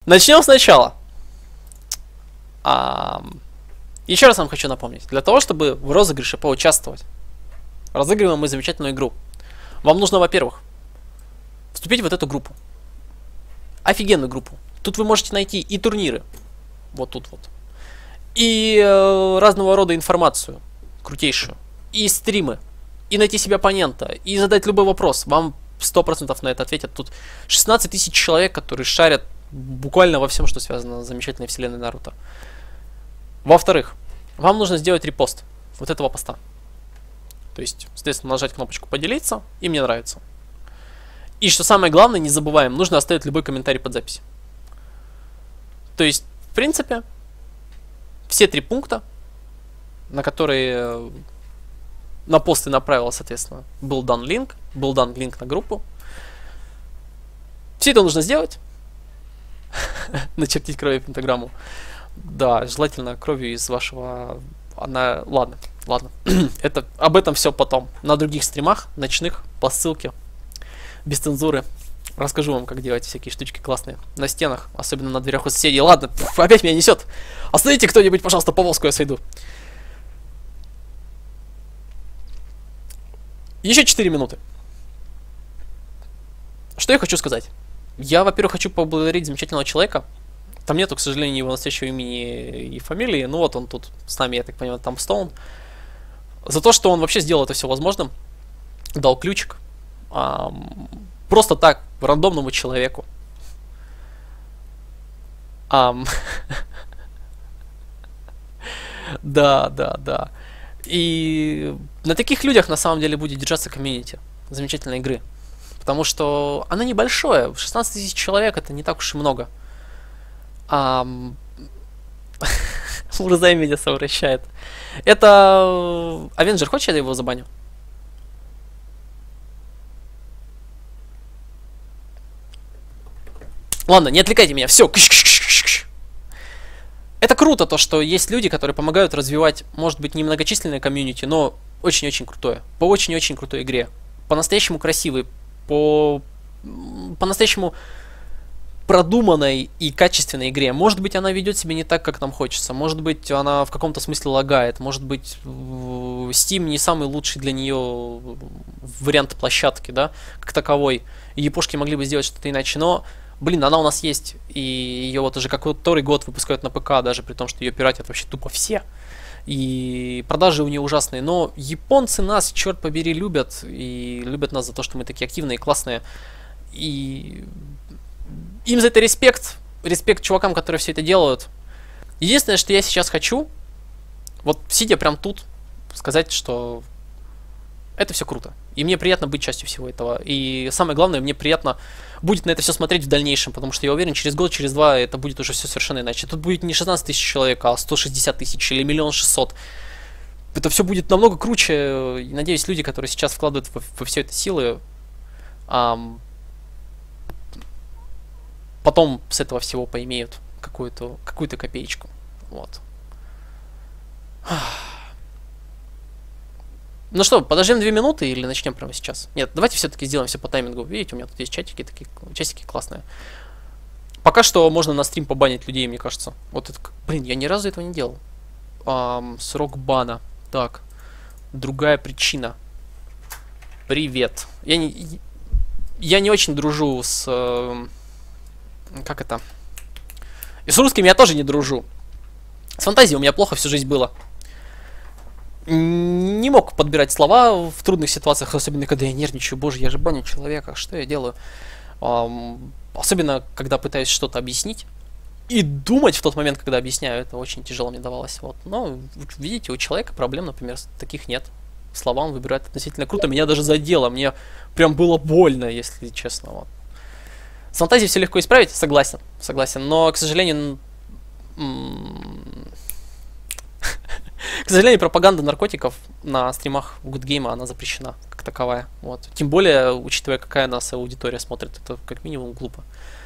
Начнем сначала. Еще раз вам хочу напомнить. Для того, чтобы в розыгрыше поучаствовать, разыгрываем мы замечательную игру. Вам нужно, во-первых, вступить в вот эту группу. Офигенную группу. Тут вы можете найти и турниры. Вот тут вот. И разного рода информацию. Крутейшую. И стримы. И найти себе оппонента. И задать любой вопрос. Вам 100% на это ответят. Тут 16 тысяч человек, которые шарят буквально во всем, что связано с замечательной вселенной Наруто. Во-вторых, вам нужно сделать репост вот этого поста. То есть, соответственно, нажать кнопочку «Поделиться» и «Мне нравится». И что самое главное, не забываем, нужно оставить любой комментарий под запись. То есть, в принципе, все 3 пункта, на которые на пост и направил, соответственно, был дан линк на группу. Все это нужно сделать. Начертить кровью пентаграмму. Да, желательно кровью из вашего... Ладно. Об этом все потом. На других стримах, ночных, по ссылке. Без цензуры. Расскажу вам, как делать всякие штучки классные. На стенах, особенно на дверях у соседей. Ладно, опять меня несет. Остановите кто-нибудь, пожалуйста, повозку я сойду. Еще 4 минуты. Что я хочу сказать? Я, во-первых, хочу поблагодарить замечательного человека. Там нету, к сожалению, его настоящего имени и фамилии. Ну вот он тут с нами, я так понимаю, там Стоун. За то, что он вообще сделал это все возможным. Дал ключик. Просто так, рандомному человеку. Да. И на таких людях на самом деле будет держаться комьюнити замечательной игры. Потому что она небольшое. 16 тысяч человек это не так уж и много. Мурзай меня совращает. Это Авенджер, хочешь я его забаню? Ладно, не отвлекайте меня, все. Это круто, то, что есть люди, которые помогают развивать, может быть, немногочисленное комьюнити, но очень-очень крутое. По очень-очень крутой игре. По-настоящему красивой, по-настоящему продуманной и качественной игре. Может быть, она ведет себя не так, как нам хочется. Может быть, она в каком-то смысле лагает. Может быть, Steam не самый лучший для нее вариант площадки, да, как таковой. И япошки могли бы сделать что-то иначе, но... Блин, она у нас есть, и ее вот уже который год выпускают на ПК, даже при том, что ее пиратят вообще тупо все. И продажи у нее ужасные, но японцы нас, черт побери, любят, и любят нас за то, что мы такие активные, классные. И им за это респект чувакам, которые все это делают. Единственное, что я сейчас хочу, вот сидя прям тут, сказать, что это все круто. И мне приятно быть частью всего этого. И самое главное, мне приятно будет на это все смотреть в дальнейшем, потому что я уверен, через год, через 2 это будет уже все совершенно иначе. Тут будет не 16 тысяч человек, а 160 тысяч или 1 600 000. Это все будет намного круче. И надеюсь, люди, которые сейчас вкладывают во все это силы, потом с этого всего поимеют какую-то копеечку. Вот. Ну что, подождем 2 минуты или начнем прямо сейчас? Нет, давайте все-таки сделаем все по таймингу. Видите, у меня тут есть чатики классные. Пока что можно на стрим побанить людей, мне кажется. Вот это... Блин, я ни разу этого не делал. Срок бана. Так. Другая причина. Привет. Я не очень дружу с... Как это? И с русскими я тоже не дружу. С фантазией у меня плохо всю жизнь было. Не мог подбирать слова в трудных ситуациях, особенно когда я нервничаю. Боже, я же баню человека, что я делаю? Особенно, когда пытаюсь что-то объяснить. И думать в тот момент, когда объясняю, это очень тяжело мне давалось. Вот. Но, видите, у человека проблем, например, таких нет. Слова он выбирает относительно круто. Меня даже задело, мне прям было больно, если честно. Вот. С фантазией все легко исправить, согласен. Но, к сожалению... К сожалению, пропаганда наркотиков на стримах Good Game, она запрещена как таковая. Вот. Тем более, учитывая, какая нас аудитория смотрит, это как минимум глупо.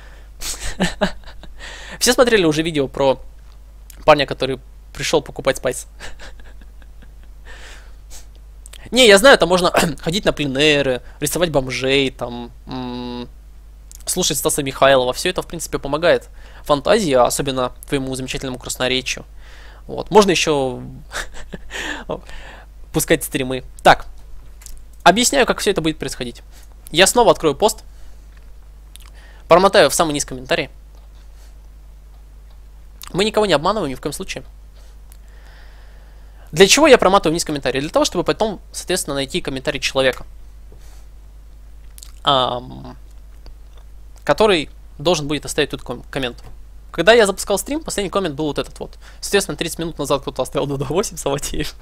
Все смотрели уже видео про парня, который пришел покупать спайс. Не, я знаю, там можно ходить на пленэры, рисовать бомжей, там слушать Стаса Михайлова. Все это, в принципе, помогает фантазии, особенно твоему замечательному красноречию. Вот. Можно еще пускать стримы. Так, объясняю, как все это будет происходить. Я снова открою пост, промотаю в самый низ комментарий. Мы никого не обманываем ни в коем случае. Для чего я проматываю вниз комментарий? Для того, чтобы потом, соответственно, найти комментарий человека, который должен будет оставить тут коммент. Когда я запускал стрим, последний коммент был вот этот вот. Соответственно, 30 минут назад кто-то оставил Dodo8, Саватеев.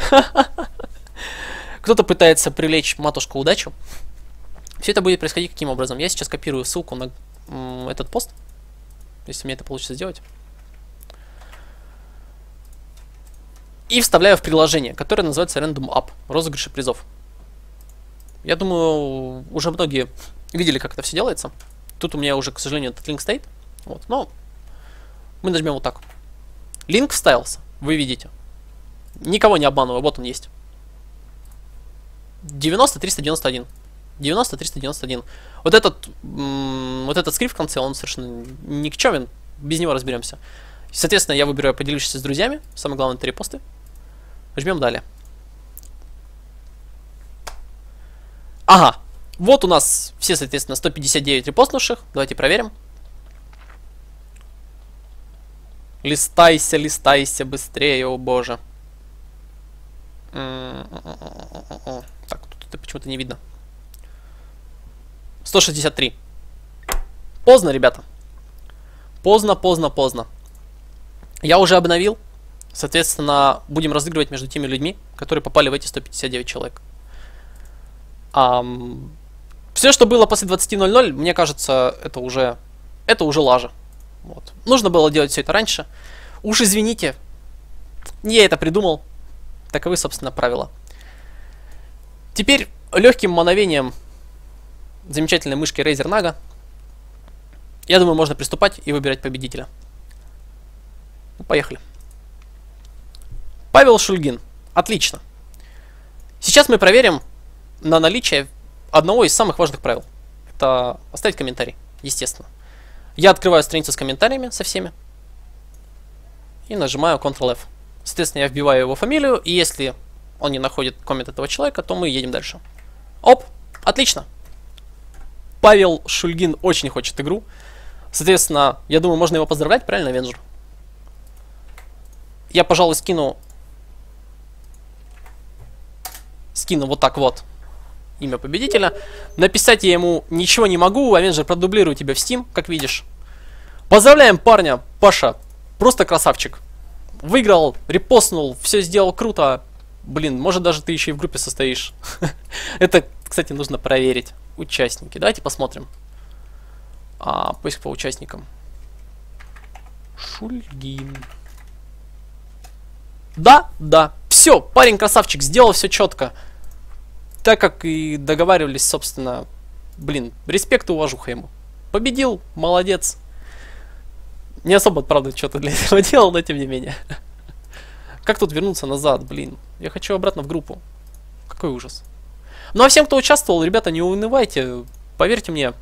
Кто-то пытается привлечь матушку удачу. Все это будет происходить каким образом? Я сейчас копирую ссылку на этот пост, если мне это получится сделать. И вставляю в приложение, которое называется Random Up, розыгрыши призов. Я думаю, уже многие видели, как это все делается. Тут у меня уже, к сожалению, этот линк стоит. Вот, но мы нажмем вот так. Линк вставился, вы видите. Никого не обманываю, вот он есть. 90-391. 90-391. Вот этот скрипт в конце, он совершенно никчемен. Без него разберемся. Соответственно, я выбираю поделившись с друзьями. Самое главное, 3 посты. Жмем далее. Ага. Вот у нас все, соответственно, 159 репостнувших. Давайте проверим. Листайся, листайся быстрее, о боже. Так, тут это почему-то не видно. 163. Поздно, ребята. Поздно, поздно, поздно. Я уже обновил. Соответственно, будем разыгрывать между теми людьми, которые попали в эти 159 человек. Все, что было после 20:00, мне кажется, это уже лажа. Вот. Нужно было делать все это раньше. Уж извините, не я это придумал. Таковы, собственно, правила. Теперь легким мановением замечательной мышки Razer Naga, я думаю, можно приступать и выбирать победителя. Ну, поехали. Павел Шульгин. Отлично. Сейчас мы проверим на наличие одного из самых важных правил. Это оставить комментарий, естественно. Я открываю страницу с комментариями со всеми и нажимаю Ctrl-F. Соответственно, я вбиваю его фамилию, и если он не находит коммент этого человека, то мы едем дальше. Оп, отлично. Павел Шульгин очень хочет игру. Соответственно, я думаю, можно его поздравлять, правильно, Венджер? Я, пожалуй, скину вот так вот имя победителя. Написать я ему ничего не могу. Авенджер продублирую тебя в Steam, как видишь. Поздравляем парня, Паша. Просто красавчик. Выиграл, репостнул, все сделал круто. Блин, может даже ты еще и в группе состоишь. Это, кстати, нужно проверить. Участники. Давайте посмотрим. Поиск по участникам. Шульгин. Да. Все, парень красавчик, сделал все четко. Так как и договаривались, собственно. Блин, респект и уважуха ему. Победил, молодец. Не особо, правда, что-то для этого делал, но тем не менее. Как тут вернуться назад, блин? Я хочу обратно в группу. Какой ужас. Ну а всем, кто участвовал, ребята, не унывайте. Поверьте мне.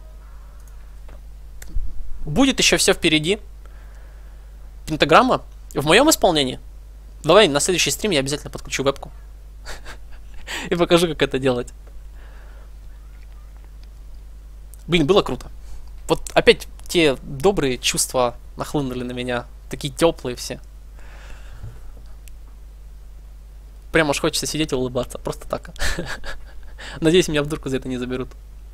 Будет еще все впереди. Пентаграмма в моем исполнении. Давай на следующий стрим я обязательно подключу вебку. И покажу, как это делать. Блин, было круто. Вот опять те добрые чувства нахлынули на меня. Такие теплые все. Прямо аж хочется сидеть и улыбаться. Просто так. Надеюсь, меня в дурку за это не заберут.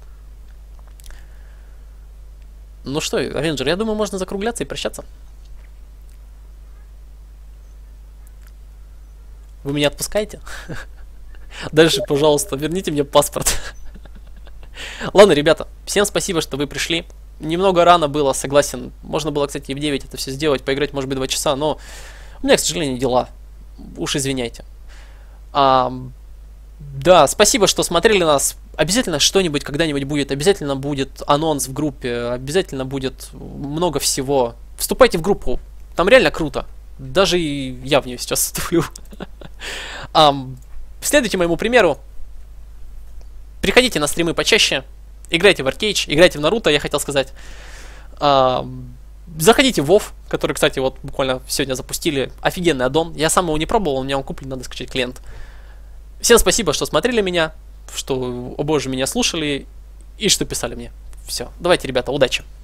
Ну что, Авенджер, я думаю, можно закругляться и прощаться. Вы меня отпускаете? Дальше, пожалуйста, верните мне паспорт. Ладно, ребята, всем спасибо, что вы пришли. Немного рано было, согласен. Можно было, кстати, и в 9 это все сделать, поиграть, может быть, 2 часа, но у меня, к сожалению, дела. Уж извиняйте. Да, спасибо, что смотрели нас. Обязательно что-нибудь когда-нибудь будет. Обязательно будет анонс в группе. Обязательно будет много всего. Вступайте в группу. Там реально круто. Даже и я в нее сейчас вступлю. Следуйте моему примеру. Приходите на стримы почаще. Играйте в Аркейдж, играйте в Наруто, я хотел сказать. А, заходите в WoW, который, кстати, вот буквально сегодня запустили. Офигенный аддон. Я сам его не пробовал, у меня он куплен, надо скачать клиент. Всем спасибо, что смотрели меня, что, о боже, меня слушали и что писали мне. Все. Давайте, ребята, удачи.